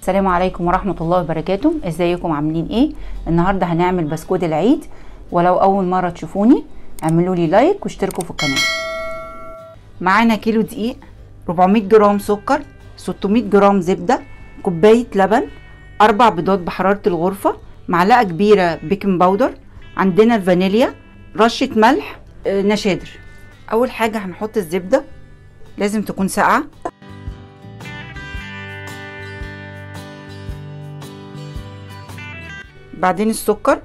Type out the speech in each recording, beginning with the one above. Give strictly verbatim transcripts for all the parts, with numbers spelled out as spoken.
السلام عليكم ورحمة الله وبركاته. ازيكم عاملين ايه؟ النهاردة هنعمل بسكوت العيد، ولو اول مرة تشوفوني اعملوا لي لايك واشتركوا في القناة. معانا كيلو دقيق، أربعمية جرام سكر، ستمية جرام زبدة، كوباية لبن، اربع بيضات بحرارة الغرفة، معلقة كبيرة بيكنج باودر، عندنا الفانيليا، رشة ملح، آه نشادر. اول حاجة هنحط الزبدة، لازم تكون ساقعة. بعدين السكر،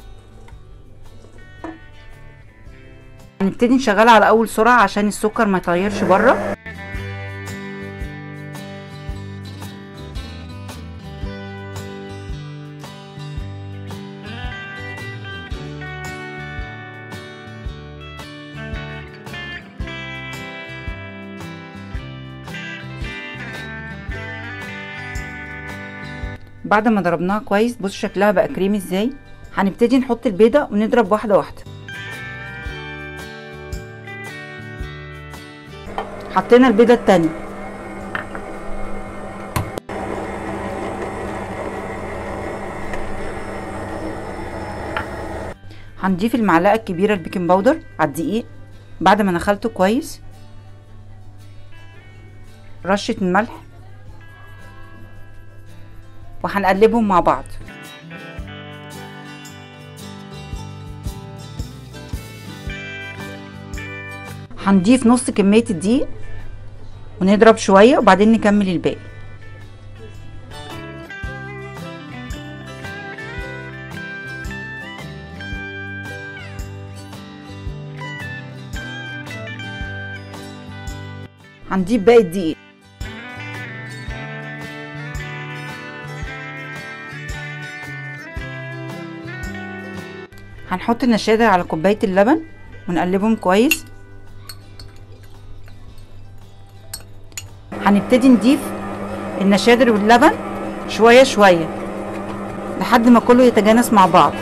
هنبتدي نشغلها على اول سرعه عشان السكر ما يطيرش بره. بعد ما ضربناها كويس، بص شكلها بقى كريمي ازاي. هنبتدي نحط البيضه ونضرب واحده واحده. حطينا البيضه التانية، هنضيف المعلقه الكبيره البيكنج باودر على الدقيق بعد ما نخلته كويس، رشه الملح، وهنقلبهم مع بعض. هنضيف نص كمية الدقيق ونضرب شوية وبعدين نكمل الباقي. هنضيف باقي الدقيق. هنحط النشادر على كوباية اللبن ونقلبهم كويس. هنبتدي نضيف النشادر واللبن شوية شوية لحد ما كله يتجانس مع بعض.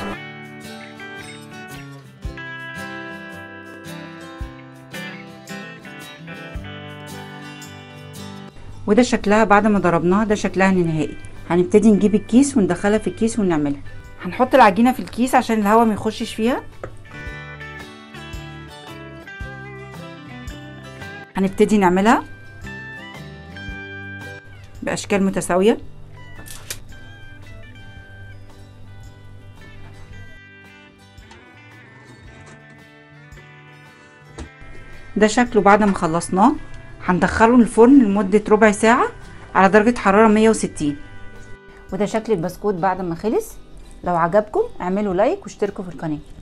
وده شكلها بعد ما ضربناها، ده شكلها النهائي. هنبتدي نجيب الكيس وندخلها في الكيس ونعملها. هنحط العجينة في الكيس عشان الهواء ما يخشش فيها. هنبتدي نعملها بأشكال متساوية. ده شكله بعد ما خلصناه. هندخله الفرن لمدة ربع ساعة على درجة حرارة مية وستين. وده شكل البسكوت بعد ما خلص. لو عجبكم اعملوا لايك واشتركوا في القناة.